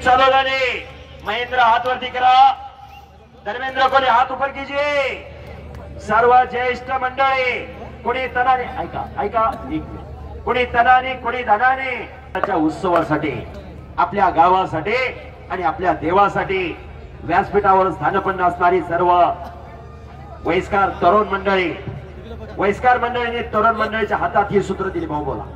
चालू झाली। महेंद्र हात वरती करा, धर्मेंद्र कोणी हात ऊपर कीजिए। सर्व ज्येष्ठ मंडळी, कोणी तनाने ऐका ऐका, कोणी तनाने कोणी धनाने त्याच्या उत्सवासाठी, आपल्या गावासाठी आणि आपल्या देवासाठी व्यासपीठावर स्थानपन्न असणारी सर्व वयस्कर तरुण मंडळी, वयस्कर मंडळीने तरुण मंडळीच्या हातात ही सूत्र दिली। भाऊ बोला।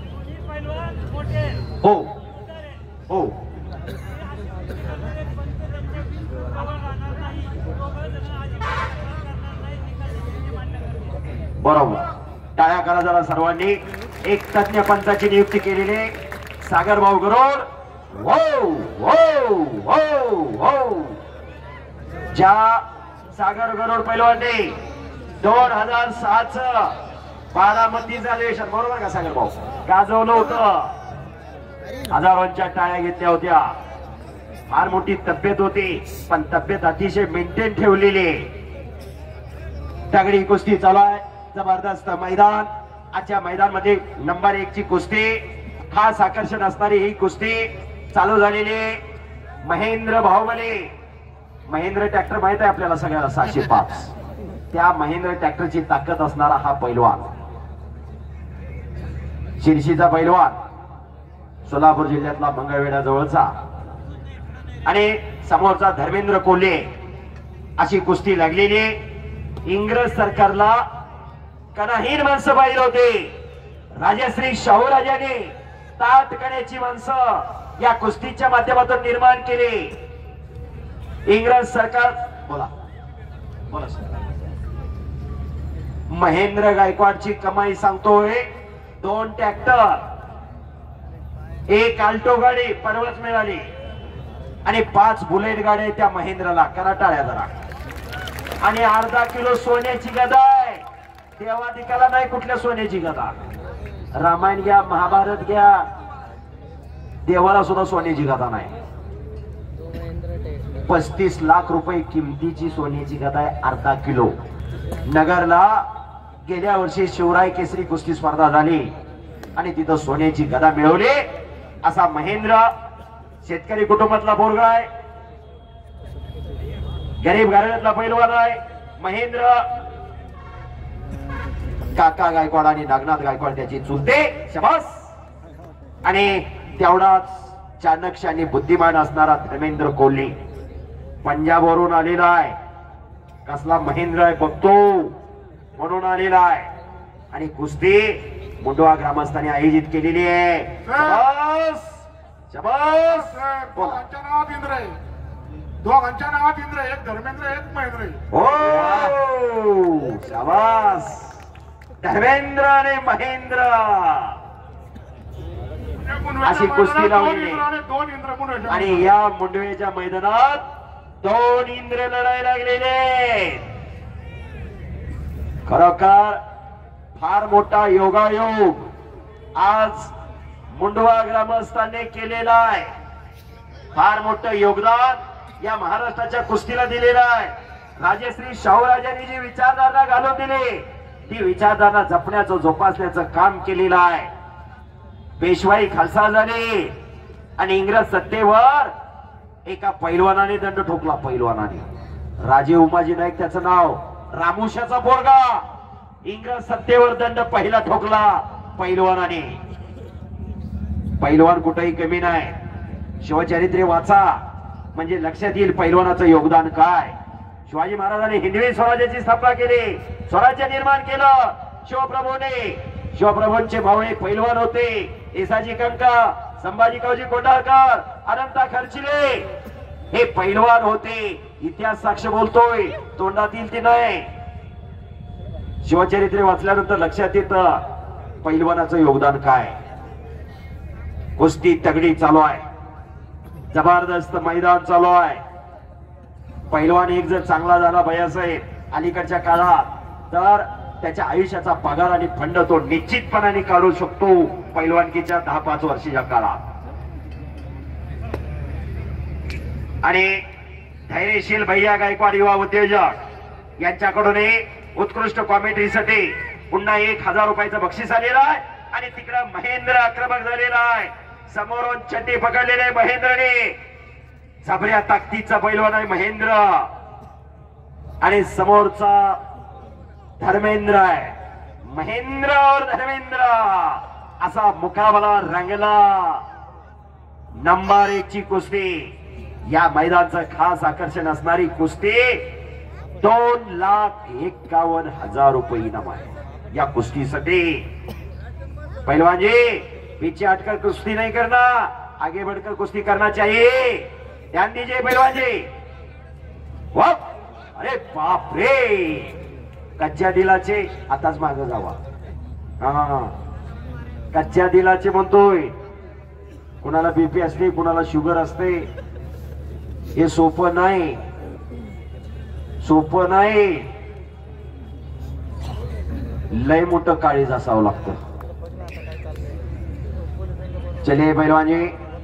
हो हो बरोबर, टाळ्या करा जरा सर्वांनी। एक तज्ञ पंचाची नियुक्ती केलेली सागर भाऊ गरोड। हो हो हो हो, ज्या सागर गरोड पैलवानने 2006 बारामतीचा इलेक्शन, बरोबर का सागर भाऊ, गाजवलं होतं। हजारोंच्या टाळ्या घेतल्या होत्या। फार मोठी तब्येत होती, पण तब्येत अतिशय मेंटेन ठेवलेली। दगडी कुस्ती चालू आहे, जबरदस्त मैदान। आजच्या मैदान मध्ये नंबर 1 ची कुस्ती, खास आकर्षण असणारी ही कुस्ती चालू झालेली। महेंद्र बाहुबली, महेंद्र ट्रॅक्टर माहित आहे आपल्याला सगळ्याला, 605, त्या महेंद्र ट्रॅक्टरची ताकद असणारा हा पैलवान, शिर्शीचा पैलवान, सोलापूर जिल्ह्यातला मंगळवेढा जवळचा, आणि समोरचा धर्मेंद्र कोल्हे, अशी कुस्ती लागलेली। इंग्रज सरकारला कणाहीन माणसं पाहिजे होते, राजश्री शाहूराजांनी ताटकण्याची माणसं या कुस्तीच्या माध्यमातून निर्माण केले। इंग्रज सरकार, बोला बोला सर। महेंद्र गायकवाडची कमाई सांगतोय, 2 ट्रॅक्टर, 1 आल्टो गाडी परवाच मिळाली आणि 5 बुलेट गाड्या त्या महेंद्रला। करा टाळ्या जरा। आणि अर्धा किलो सोन्याची गदा आहे, देवादिकाला नाही कुठल्या सोन्याची गदा। रामायण घ्या, महाभारत घ्या, देवाला सुद्धा सोन्याची गदा नाही। 35 लाख रुपये किमतीची सोन्याची गदा आहे, अर्धा किलो। नगरला गेल्या वर्षी शिवराय केसरी कुस्ती स्पर्धा झाली आणि तिथं सोन्याची गदा मिळवली। असा महेंद्र शेतकरी कुटुंबातला पोरगा आहे, गरीब घराण्यातला पैलवान आहे महेंद्र। काका गायकवाड आणि नागनाथ गायकवाड त्याची चुलते, शाबास। आणि तेवढाच चाणक्य आणि बुद्धिमान असणारा धर्मेंद्र कोल्हे पंजाबवरून आलेला आहे। कसला महेंद्र आहे बघतो म्हणून आलेला आहे। आणि कुस्ती मुंडवा ग्रामस्थांनी आयोजित केलेली आहे। शाबास शाबास, दोघांच्या नावात इंद्र आहे, दोघांच्या नावात इंद्र, एक धर्मेंद्र एक महेंद्र। हो शाबास, धर्मेंद्र आणि महेंद्र अशी कुस्ती लावली। आणि या मुंडवेच्या मैदानात 2 इंद्र लढाई लागलेले। खरोखर फार मोठा योगायोग आज मुंडवा ग्रामस्थांनी केलेला आहे। फार मोठं योगदान या महाराष्ट्राच्या कुस्तीला दिलेलं आहे। राजश्री शाहूराजांनी जी विचारधारणा घालून दिली, ती विचारधारणा जपण्याचं जोपासण्याचं काम केलेलं आहे। पेशवाई खालसा झाली आणि इंग्रज सत्तेवर एका पैलवानाने दंड ठोकला। पैलवानाने, राजीव उमाजी नाईक त्याचं नाव, रामुशाचा पोरगा, इंग्रज सत्तेवर दंड पहिला ठोकला पैलवानाने। पैलवान कुठेही कमी नाही, शिवचरित्रे वाचा म्हणजे लक्षात येईल पैलवानाचं योगदान काय। शिवाजी महाराजांनी हिंदवी स्वराज्याची स्थापना केली, स्वराज्य निर्माण केलं शिवप्रभूने। शिवप्रभूंचे भावणे पैलवान होते, येसाजी कंका, संभाजी कावजी कोंढाळकर, अनंता खर्चिले, हे पैलवान होते। इतिहास साक्ष बोलतोय, तोंडातील ते नाही। शिवचरित्रे वाचल्यानंतर लक्षात येतं पैलवानाचं योगदान काय। कुस्ती तगडी चालू आहे, जबरदस्त मैदान चालू आहे। पैलवान एक जर चांगला झाला भैयासाहेब अलीकडच्या काळात, तर त्याच्या आयुष्याचा पगार आणि फंड तो निश्चितपणाने काढू शकतो पैलवानकीच्या 10-5 वर्षाच्या काळात। आणि धैर्यशील भैया गायकवाड युवा उद्योजक यांच्याकडून उत्कृष्ट कॉमेंट्रीसाठी पुन्हा 1000 रुपयाचं बक्षीस आलेलं आहे। आणि तिकडे महेंद्र आक्रमक झालेला आहे, समोरून छटी पकडलेले महेंद्रने जबऱ्या ताकदीचा पैलवान आहे महेंद्र आणि समोरचा धर्मेंद्र आहे. महेंद्र और धर्मेंद्र असा मुकाबला रंगला. नंबर 1 ची कुस्ती. या मैदानाचं खास आकर्षण असणारी कुस्ती. 2,51,000 रुपये इनाम आहे या कुस्तीसाठी. पहलवान जी पीछे हटकर कुश्ती नहीं करना, आगे बढ़कर कुश्ती करना चाहिए. ध्यान दीजिए पहलवान जी. वाह, अरे बाप रे, कच्च्या दिलाचे आताच मागे जावा. हा, कच्च्या दिलाचे म्हणतोय. कुणाला बीपी असते, कुणाला शुगर असते. हे सोपं नाही, सोपं नाही. लय मोठं काळीज असावं लागतं. चलिए पहलवान जी.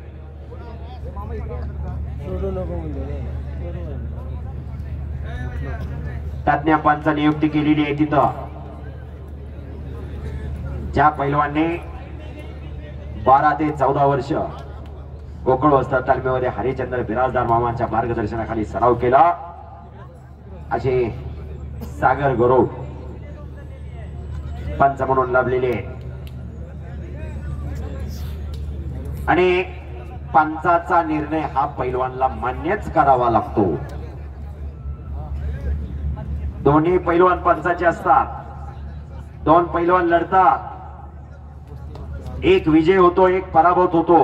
तज्ञ पंच नियुक्ती केलेली आहे तिथं. ज्या पैलवानने 12 ते 14 वर्ष कोकण वस्त्र तालमीमध्ये हरिचंद्र बिराजदार मामांच्या मार्गदर्शनाखाली सराव केला असे सागर गौरव पंच म्हणून लाभलेले आणि पंचाचा निर्णय हा पैलवानला मान्यच करावा लागतो. दोन्ही पैलवान पंचाचे असतात. 2 पैलवान लढतात. एक विजय होतो, एक पराभूत होतो.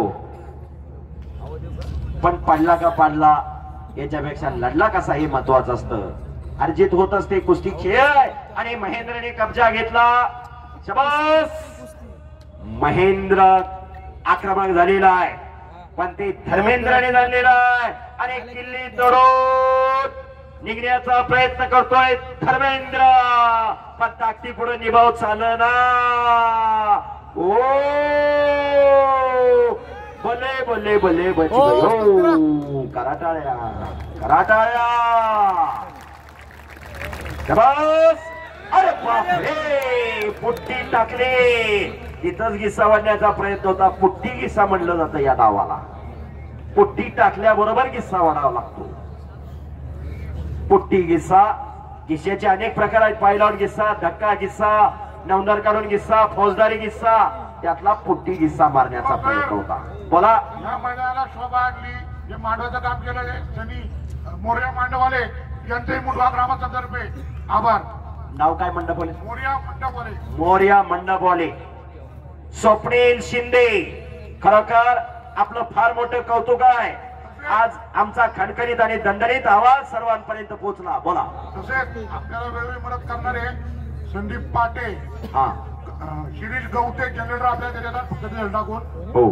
पण पडला का पाडला याच्यापेक्षा लढला कसा हे महत्वाचं असतं. अर्जित होत असते कुस्ती खेळ. आणि महेंद्रने कब्जा घेतला. शाबास. महेंद्र आक्रमक झालेला आहे, पण ते धर्मेंद्रने झालेला आहे. आणि किल्ली तोडून निघण्याचा प्रयत्न करतोय धर्मेंद्र, पण ताकदी पुढे निभाव चालना. ओ बले बले बले बची गयो. कराटाळ्या कराटाळ्या. शाबास. अरे बापरे, पुट्टी टाकली. तिथंच गिस्सा वाढण्याचा प्रयत्न होता. पुट्टी गिस्सा म्हणलं जातं या डावाला. पुट्टी टाकल्याबरोबर गिस्सा वाढावा लागतो. पुट्टी गिस्सा. गिस्साचे अनेक प्रकार आहेत. पायलावर गिस्सा, धक्का गिस्सा, नवंदर काढून गिस्सा, फौजदारी गिस्सा. त्यातला पुट्टी गिस्सा मारण्याचा प्रयत्न होता. बोला. या मैदानाला शोभा आणली, जे मांडवाचं काम केलं त्यांनी मोर्या मांडवाले यांचेही मुंडवा ग्रामस्थांतर्फे आभार. नाव काय मंडपवाले? मोर्या मंडपवाले. मोर्या मंडपवाले. स्वप्नील शिंदे, खरोखर आपलं फार मोठं कौतुक आहे. आज आमचा खणखणीत आणि दणदणीत आवाज सर्वांपर्यंत पोहोचला. बोला. तसेच आपल्याला वेळोवेळी मदत करणारे संदीप पाटे, हा, शिरीष गवते जनरेटर आपल्याला त्याच्यात टाकून, हो,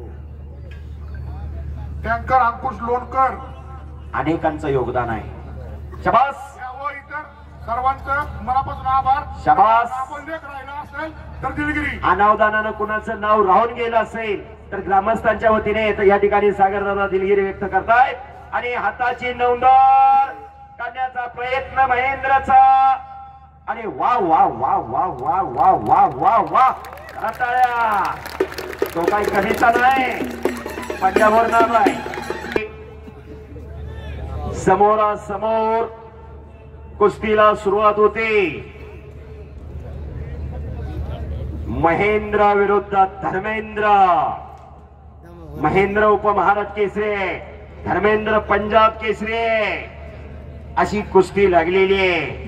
टँकर अंकुश लोणकर, अनेकांचं योगदान आहे. शाबास. व इतर सर्वांचं मनापासून आभार. शाबास. आपण लेख राहिला असेल तर दिलगिरी. अनावधानानं कुणाचं नाव राहून गेलं असेल तर ग्रामस्थांच्या वतीने या ठिकाणी सागरदादा दिलगिरी व्यक्त करतायत. आणि हाताची नोंदर करण्याचा प्रयत्न महेंद्रचा. आणि वा वा वा वा वा वा वा वा वा. टाळ्या. तो काही कधीचा नाही, पंजाबवर नाव आहे. समोरासमोर कुस्तीला सुरुवात होते. महेंद्र विरुद्ध धर्मेंद्र. महेंद्र उपमहाराष्ट्र केसरी आहे, धर्मेंद्र पंजाब केसरी आहे. अशी कुस्ती लागलेली आहे.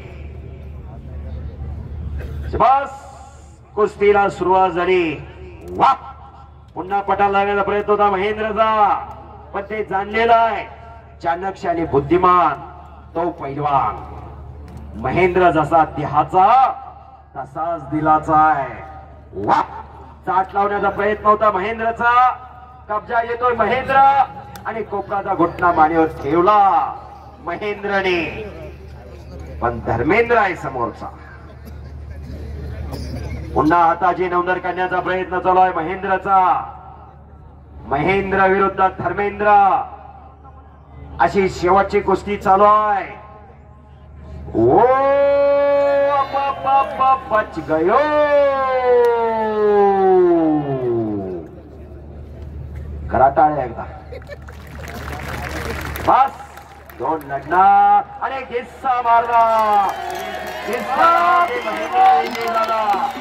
बस कुस्तीला सुरुवात झाली. वा. पुन्हा पटाला लागण्याचा प्रयत्न होता महेंद्रचा, पण ते जाणलेला आहे. चाणक्य आणि बुद्धिमान तो पैलवान. महेंद्र जसा देहाचा तसाच दिलाचा आहे. वा. चाट लावण्याचा प्रयत्न होता महेंद्रचा. कब्जा येतोय महेंद्र आणि कोपराचा घुटना मानेवर ठेवला महेंद्रने, पण धर्मेंद्र आहे समोरचा. पुन्हा हाताची नोंदर करण्याचा प्रयत्न चालू आहे महेंद्रचा. महेंद्र विरुद्ध धर्मेंद्र अशी शेवटची कुस्ती चालू आहे. ओ बच गयो. कराटाळ्या एकदा. बस दोन लढणार आणि गिस्सा मारला गिस्सा झाला